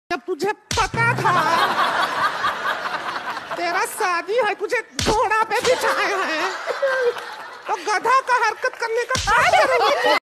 जब तुझे पता था तेरा शादी है, तुझे घोड़ा पे बिठाए हैं, तो गधा का हरकत करने का क्या जरूरत है?